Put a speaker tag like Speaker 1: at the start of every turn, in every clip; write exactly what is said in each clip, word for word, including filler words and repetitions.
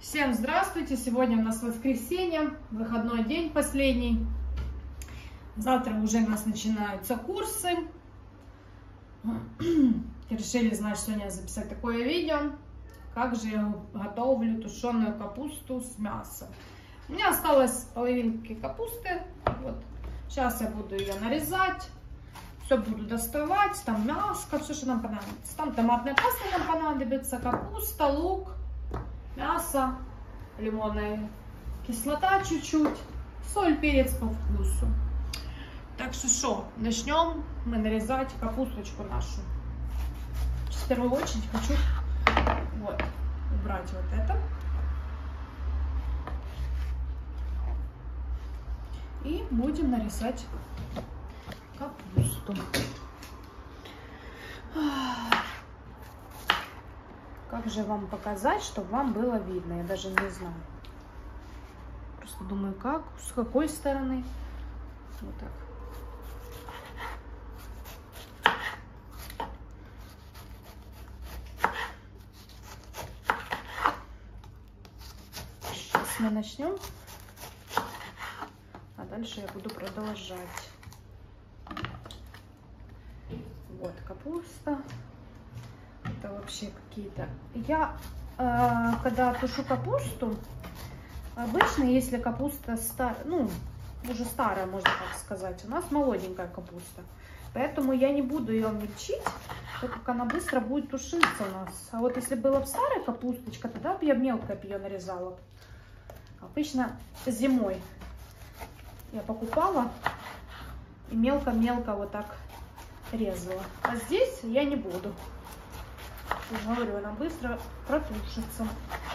Speaker 1: Всем здравствуйте! Сегодня у нас воскресенье, выходной день последний. Завтра уже у нас начинаются курсы. Решили, значит, сегодня записать такое видео, как же я готовлю тушеную капусту с мясом. У меня осталось половинки капусты. Вот. Сейчас я буду ее нарезать. Все буду доставать. Там мяско, все, что нам понадобится. Там томатная паста нам понадобится, капуста, лук, мясо, лимонная кислота чуть-чуть, соль, перец по вкусу. Так что что, начнем мы нарезать капусточку нашу. В первую очередь хочу вот убрать вот это. И будем нарезать капусту. Как же вам показать, чтобы вам было видно? Я даже не знаю. Просто думаю, как, с какой стороны. Вот так. Сейчас мы начнем. А дальше я буду продолжать. Вот капуста. Это вообще какие-то... Я, э, когда тушу капусту, обычно, если капуста стар... ну, уже старая, можно так сказать, у нас молоденькая капуста. Поэтому я не буду ее мельчить, так как она быстро будет тушиться у нас. А вот если была бы старая капусточка, тогда бы я мелко ее нарезала. Обычно зимой я покупала и мелко-мелко вот так резала. А здесь я не буду. Я говорю, она быстро протушится.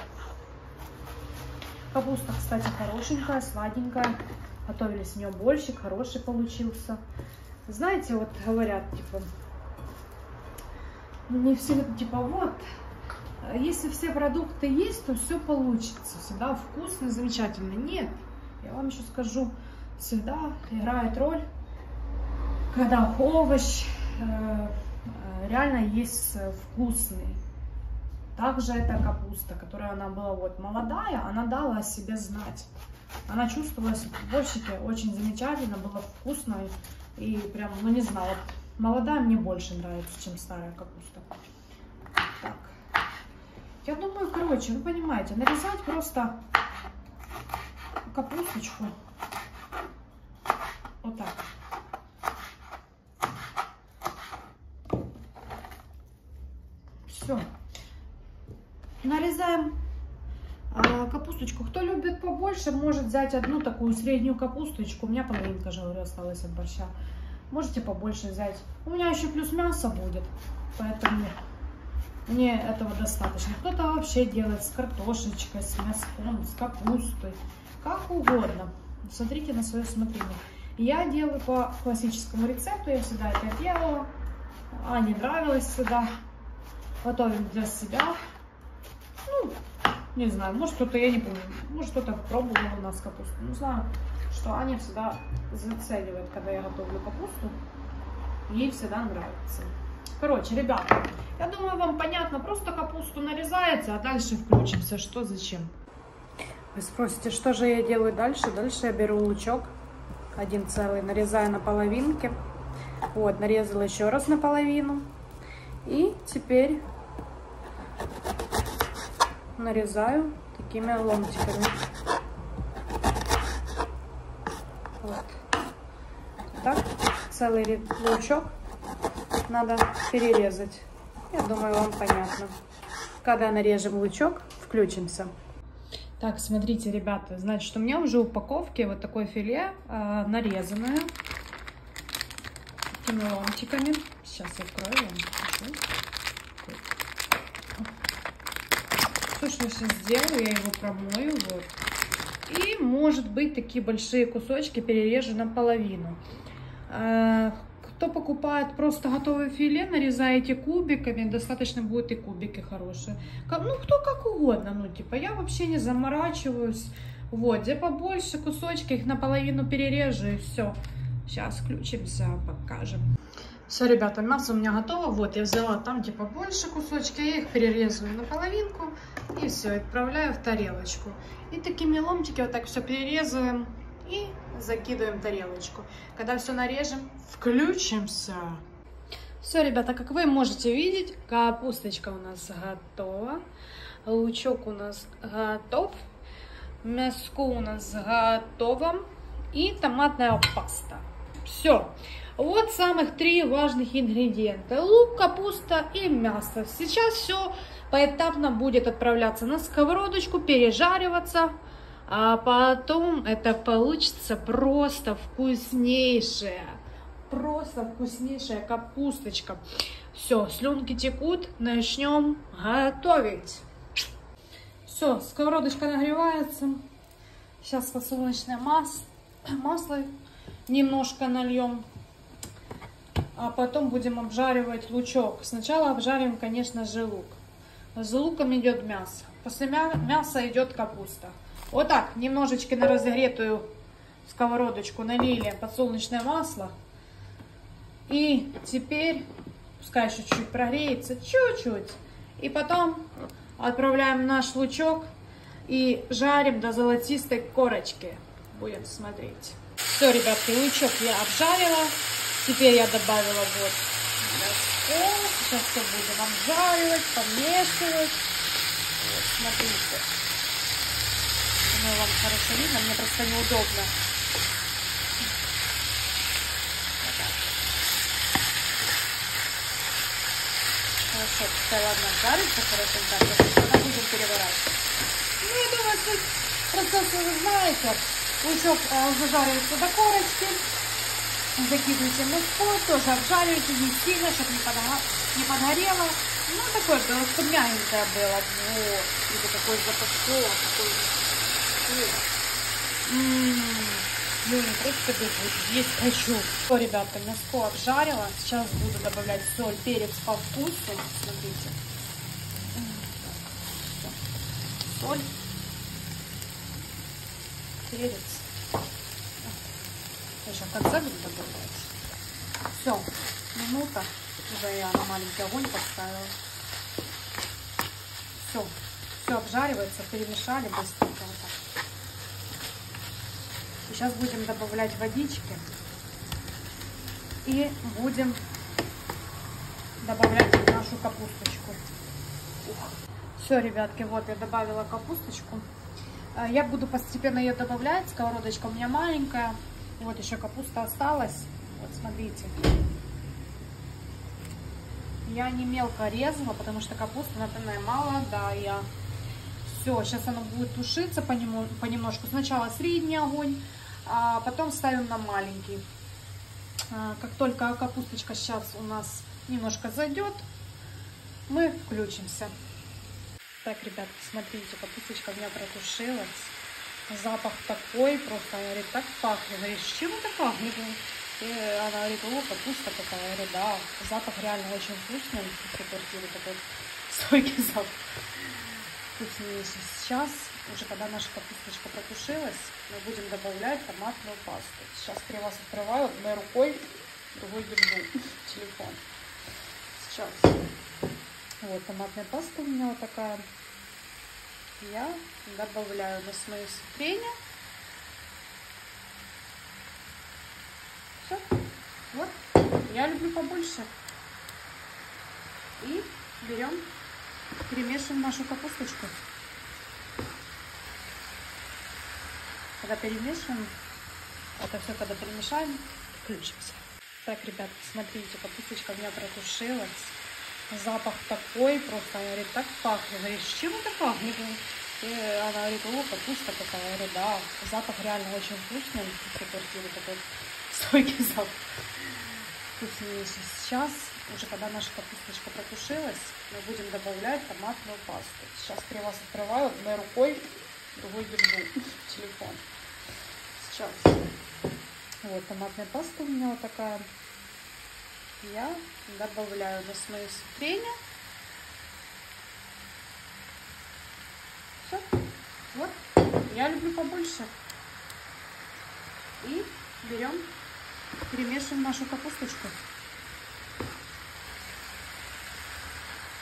Speaker 1: Капуста, кстати, хорошенькая, сладенькая. Готовили с нее борщик, хороший получился. Знаете, вот говорят, типа, не все, типа, вот, если все продукты есть, то все получится. Всегда вкусно, замечательно. Нет, я вам еще скажу, всегда играет роль, когда овощ реально есть вкусный. Также эта капуста, которая она была вот молодая, она дала о себе знать. Она чувствовалась в борщике очень замечательно, было вкусно и прям, ну не знаю, молодая мне больше нравится, чем старая капуста. Так, я думаю, короче, вы понимаете, нарезать просто капусточку вот так. Все. Нарезаем э, капусточку. Кто любит побольше, может взять одну такую среднюю капусточку. У меня половинка же, говорю, осталась от борща. Можете побольше взять. У меня еще плюс мясо будет, поэтому мне этого достаточно. Кто-то вообще делает с картошечкой, с мяском, с капустой. Как угодно. Смотрите на свое усмотрение. Я делаю по классическому рецепту. Я всегда это делала. Ане нравилось всегда. Готовим для себя. Ну, не знаю, может кто-то, я не помню, может кто-то пробовал у нас капусту. Не знаю, что Аня всегда заценивает, когда я готовлю капусту. Ей всегда нравится. Короче, ребята, я думаю, вам понятно. Просто капусту нарезается, а дальше включимся, что зачем. Вы спросите, что же я делаю дальше? Дальше я беру лучок, один целый, нарезаю на половинки. Вот, нарезала еще раз наполовину. И теперь нарезаю такими ломтиками. Вот. Так, целый лучок надо перерезать. Я думаю, вам понятно. Когда нарежем лучок, включимся. Так, смотрите, ребята, значит, у меня уже в упаковке вот такое филе э, нарезанное такими ломтиками. Сейчас я открою вам. Все, что я сейчас сделаю, я его промою, вот. И, может быть, такие большие кусочки перережу наполовину. Кто покупает просто готовое филе, нарезаете кубиками, достаточно будет и кубики хорошие. Ну, кто как угодно, ну, типа, я вообще не заморачиваюсь. Вот, где побольше кусочки, их наполовину перережу, и все. Сейчас включимся, покажем. Все, ребята, мясо у меня готово. Вот, я взяла там типа больше кусочки, я их перерезаю на половинку и все, отправляю в тарелочку. И такими ломтики вот так все перерезаем и закидываем в тарелочку. Когда все нарежем, включимся. Все, ребята, как вы можете видеть, капусточка у нас готова, лучок у нас готов, мяско у нас готово и томатная паста. Все. Вот самых три важных ингредиента: лук, капуста и мясо. Сейчас все поэтапно будет отправляться на сковородочку, пережариваться, а потом это получится просто вкуснейшая, просто вкуснейшая капусточка. Все, слюнки текут, начнем готовить. Все, сковородочка нагревается. Сейчас подсолнечное масло, масло немножко нальем. А потом будем обжаривать лучок. Сначала обжарим, конечно же, лук. За луком идет мясо. После мяса идет капуста. Вот так, немножечко на разогретую сковородочку налили подсолнечное масло. И теперь, пускай еще чуть прогреется, чуть-чуть. И потом отправляем наш лучок и жарим до золотистой корочки. Будем смотреть. Все, ребятки, лучок я обжарила. Теперь я добавила вот мясо. Сейчас все будем обжаривать, помешивать. Вот, смотрите. Думаю, вам хорошо видно, мне просто неудобно. Вот так. Хорошо, пускай ладно обжарится хорошенько, а будем переворачивать. Ну, я думаю, что процесс вы знаете. Лучок зажаривается до корочки. Закидывайте мяско, тоже обжаривайте, не сильно, чтобы не, подго... не подгорело. Ну, такое, чтобы мягенькое было. Вот. И такой запашок, такой... Ну, не просто бежит, есть хочу. Все, ребята, мяско обжарила. Сейчас буду добавлять соль, перец по вкусу. Смотрите. Соль, перец. Еще в конце буду добавлять. Все, минута. Уже я на маленький огонь поставила. Все, все обжаривается, перемешали быстренько вот так. И сейчас будем добавлять водички. И будем добавлять нашу капусточку. Все, ребятки, вот я добавила капусточку. Я буду постепенно ее добавлять. Сковородочка у меня маленькая. Вот еще капуста осталась. Вот смотрите. Я не мелко резала, потому что капуста, например, молодая. Все, сейчас она будет тушиться понемножку. Сначала средний огонь, а потом ставим на маленький. Как только капусточка сейчас у нас немножко зайдет, мы включимся. Так, ребятки, смотрите, капусточка у меня протушилась. Запах такой, просто, она говорит, так пахнет. Говорит, с чем это пахнет? И она говорит, о, капуста такая. Я говорю, да, запах реально очень вкусный. В квартире такой стойкий запах. Вкуснейший. Сейчас, уже когда наша капусточка протушилась, мы будем добавлять томатную пасту. Сейчас я вас открываю одной рукой, другой держу телефон. Сейчас. Вот, томатная паста у меня вот такая. Я добавляю на свое усмотрение. Все. Вот. Я люблю побольше. И берем, перемешиваем нашу капусточку. Когда перемешиваем, это все, когда перемешаем, включимся. Так, ребятки, смотрите, капусточка у меня протушилась. Запах такой, просто, она говорит, так пахнет. Говорит, с чем это пахнет? И она говорит, о, капуста такая. Я говорю, да, запах реально очень вкусный. В квартире такой стойкий запах. Вкуснейший. Сейчас, уже когда наша капусточка протушилась, мы будем добавлять томатную пасту. Сейчас я вас открываю одной рукой, другой держу телефон. Сейчас. Вот, томатная паста у меня вот такая. Я добавляю на свое усмотрение. Все. Вот. Я люблю побольше. И берем, перемешиваем нашу капусточку.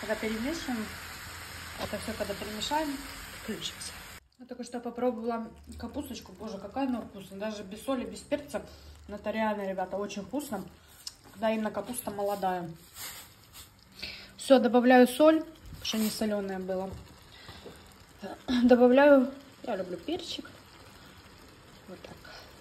Speaker 1: когда перемешиваем, это все когда перемешаем, включимся. Я только что попробовала капусточку. Боже, какая она вкусная. Даже без соли, без перца. Это реально, ребята, очень вкусно. Когда именно капуста молодая. Все, добавляю соль, потому что не соленая была. Добавляю, я люблю перчик. Вот так.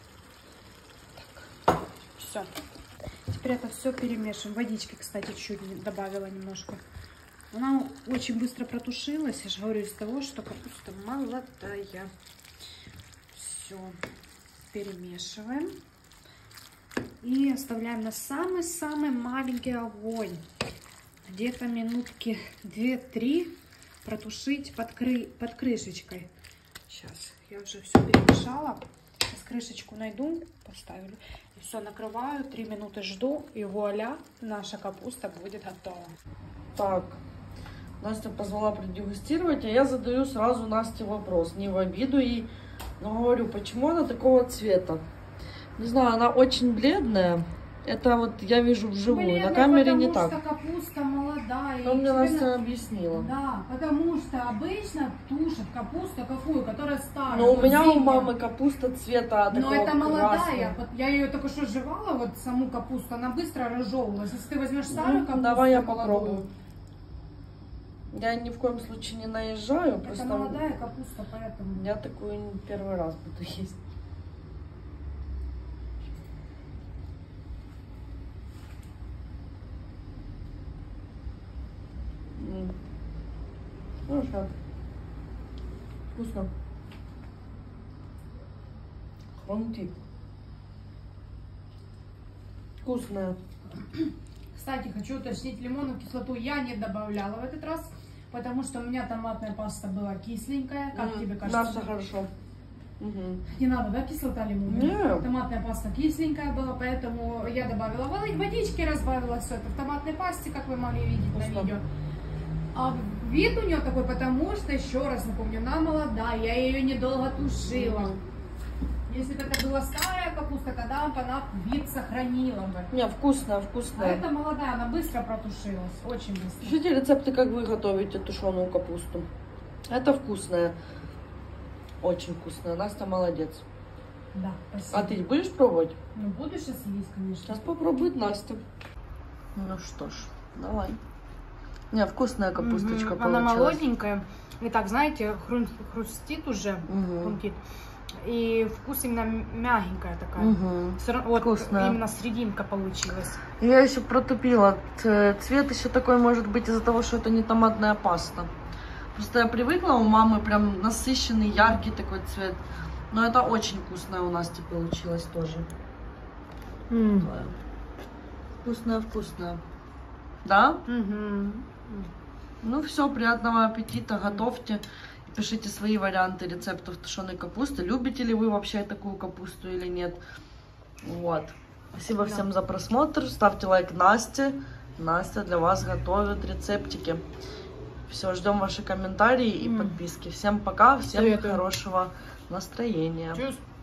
Speaker 1: Так. Все. Теперь это все перемешиваем. Водички, кстати, чуть добавила немножко. Она очень быстро протушилась. Я же говорю, из того, что капуста молодая. Все. Перемешиваем. И оставляем на самый-самый маленький огонь. Где-то минутки две-три протушить под, кры... под крышечкой. Сейчас я уже все перемешала. Сейчас крышечку найду, поставлю. И все, накрываю, три минуты жду. И вуаля, наша капуста будет готова.
Speaker 2: Так, Настя позвала продегустировать, а я задаю сразу Насте вопрос. Не в обиду ей, но говорю, почему она такого цвета? Не знаю, она очень бледная. Это вот я вижу вживую, бледная, на камере не так.
Speaker 1: Потому что капуста молодая.
Speaker 2: Но мне Настя объяснила.
Speaker 1: Да, потому что обычно тушат капусту какую, которая старая.
Speaker 2: Но у меня зимняя. У мамы капуста цвета такого.
Speaker 1: Но это молодая.
Speaker 2: красного.
Speaker 1: Я ее только что жевала, вот саму капусту, она быстро разжевывалась. Если ты возьмешь старую
Speaker 2: ну,
Speaker 1: капусту,
Speaker 2: давай я
Speaker 1: молодую,
Speaker 2: попробую. Я ни в коем случае не наезжаю.
Speaker 1: Это
Speaker 2: просто
Speaker 1: молодая капуста, поэтому...
Speaker 2: Я такую первый раз буду есть. Хорошо. Вкусно. Хрумтит. Вкусная.
Speaker 1: Кстати, хочу уточнить, лимонную кислоту я не добавляла в этот раз, потому что у меня томатная паста была кисленькая. Как mm, тебе кажется?
Speaker 2: Наша хорошо. Угу.
Speaker 1: Не надо, да, кислота лимонная?
Speaker 2: Нет.
Speaker 1: Томатная паста кисленькая была, поэтому я добавила водички, разбавила все это в томатной пасте, как вы могли видеть Вкусно. На видео. А вид у нее такой, потому что, еще раз напомню, она молодая, я ее недолго тушила. Mm. Если бы это была старая капуста, тогда бы она вид сохранила бы.
Speaker 2: Не, вкусная, вкусная.
Speaker 1: А это молодая, она быстро протушилась, очень быстро.
Speaker 2: Пишите рецепты, как вы готовите тушеную капусту. Это вкусная, очень вкусная. Настя молодец.
Speaker 1: Да, спасибо.
Speaker 2: А ты будешь пробовать?
Speaker 1: Ну, буду сейчас есть, конечно.
Speaker 2: Сейчас попробует Настя. Ну что ж, давай. Не, вкусная капусточка угу. получилась.
Speaker 1: Она молоденькая. И так, знаете, хру хрустит уже. Угу. Хрустит. И вкус именно мягенькая такая. Угу. Вот вкусная. Именно срединка получилась.
Speaker 2: Я еще протупила. Цвет еще такой может быть из-за того, что это не томатная паста. Просто я привыкла, у мамы прям насыщенный, яркий такой цвет. Но это очень вкусная у Насти получилась тоже. Mm. Вкусная, вкусная. Да? Mm-hmm. Ну все, приятного аппетита, готовьте. Пишите свои варианты рецептов тушеной капусты. Любите ли вы вообще такую капусту или нет? Вот. Спасибо да. всем за просмотр. Ставьте лайк Насте. Настя для вас готовит рецептики. Все, ждем ваши комментарии и mm. подписки. Всем пока, всем Советую. Хорошего настроения. Чувств.